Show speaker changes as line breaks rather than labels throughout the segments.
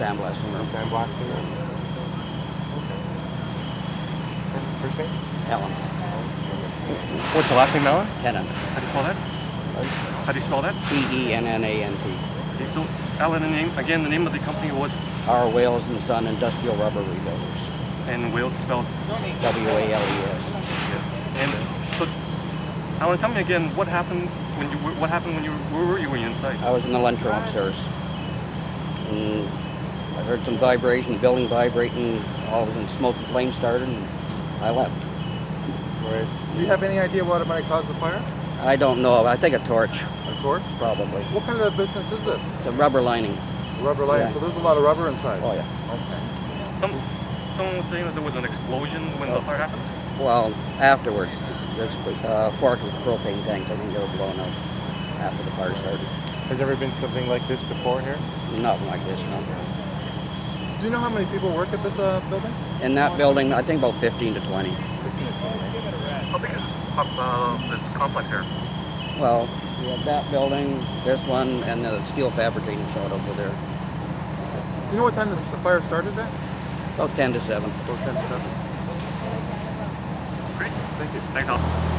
sandblasting room.
Sandblasting room. Okay. And first name?
Ellen.
What's the last name, Ellen?
Tennant.
How do you spell that? How do you spell that?
T-E-N-N-A-N-T.
Okay, so Ellen, the name of the company was?
R. Wales and Son Industrial Rubber Rebuilders.
And Wales spelled?
W-A-L-E-S.
And so, Alan, tell me again, what happened when you where were you when you were inside?
I was in the lunchroom upstairs. And I heard some vibration, the building vibrating, all of a sudden smoke and flame started, and I left.
Right. Do you have any idea what might cause the fire?
I don't know. I think a torch.
A torch?
Probably.
What kind of business is this?
It's a rubber lining.
Rubber lining.
Yeah.
So there's a lot of rubber inside.
Oh, yeah.
Okay.
Someone was saying that there was an explosion when the fire happened?
Well, afterwards, there's fork with propane tanks. I think they were blown out after the fire started.
Has there ever been something like this before here?
Nothing like this, no.
Do you know how many people work at this building?
In that building, I think about 15 to 20.
15 to 20.
How big is this complex here?
Well, we have that building, this one, and the steel fabricating shop over there.
Do you know what time the fire started at?
About 10 to 7.
About 10 to 7.
Great.
Thank you.
Thanks, Al.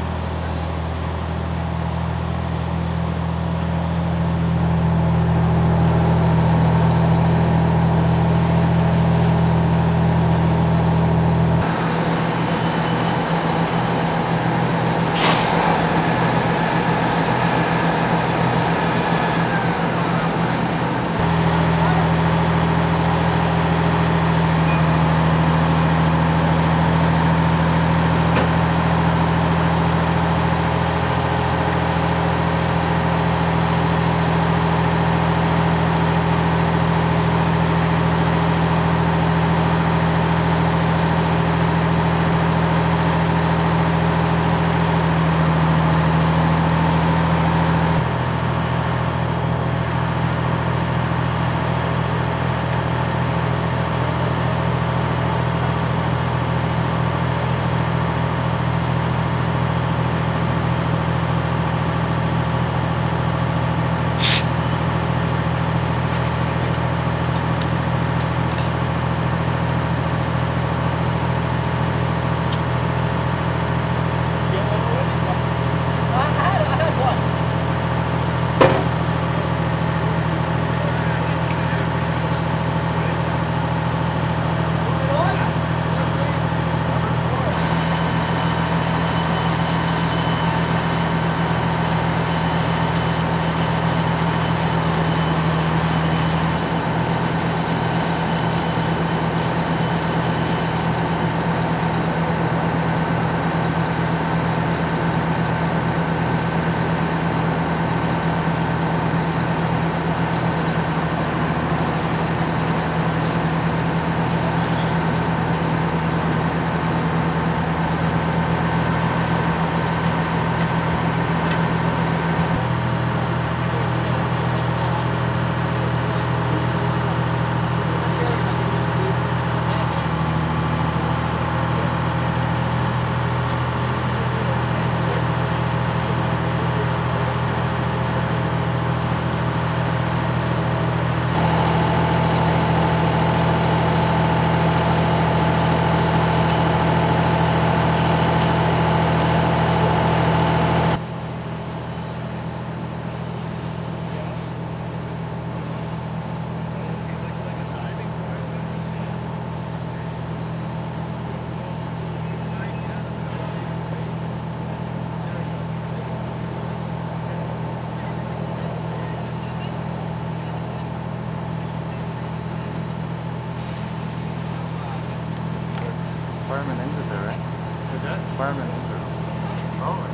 Fireman ended there, right?
Is that?
Fireman ended.
Oh.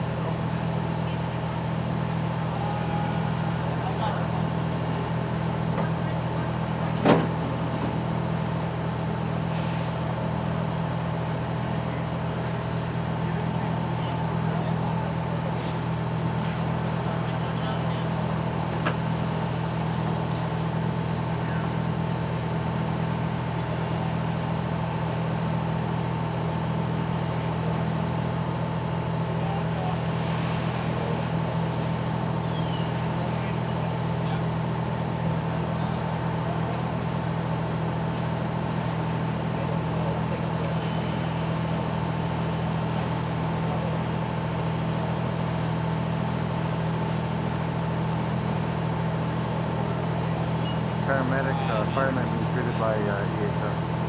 paramedic, fireman being treated by EHS.